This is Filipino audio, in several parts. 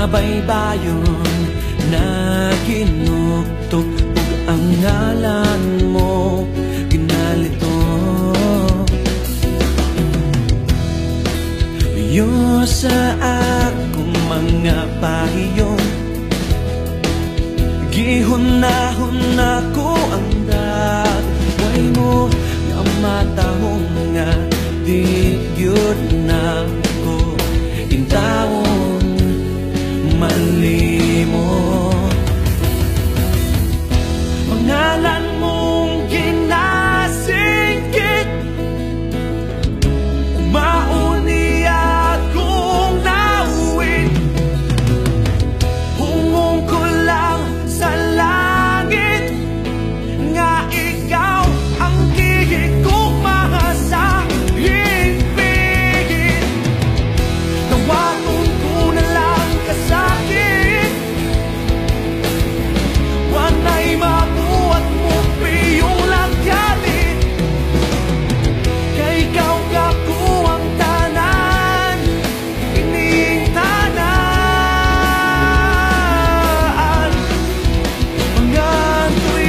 baybayon na kinuktok ug ang ngalan mo ginalito. Yo sa akong mga pahiyon, gihunahon ako ang dagway mo nga matahong nga di gyud na ko intawon malimot. Pangalan mong ginasingkit, mauni akong nauwin. Hungong ko lang sa langit nga ikaw ang gihigugma sa higpigit. Tawagon ko na lang kasakit, wanay mabuhat mo piyong lagyalit. Kay ikaw kako ang tanan, ining tanan. Mangantoy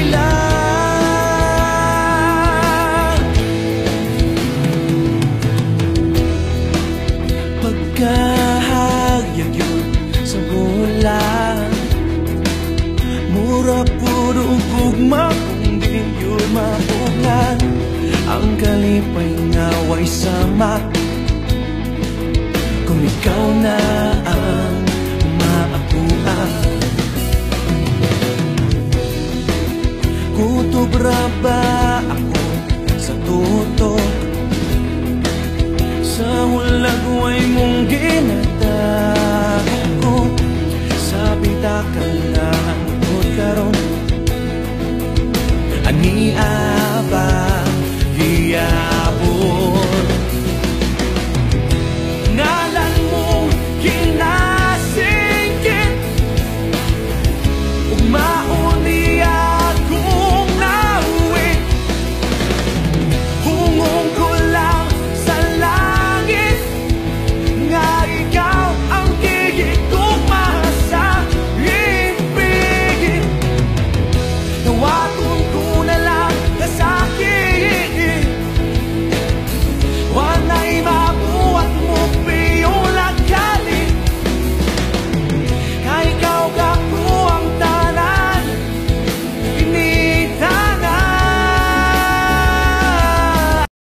lang pagkahagyag yun sa bulan. Mura puro gugma kung di yun mapunan. Ang kalipay nga way sama kung ikaw na ang maakuan. Kutob ra ba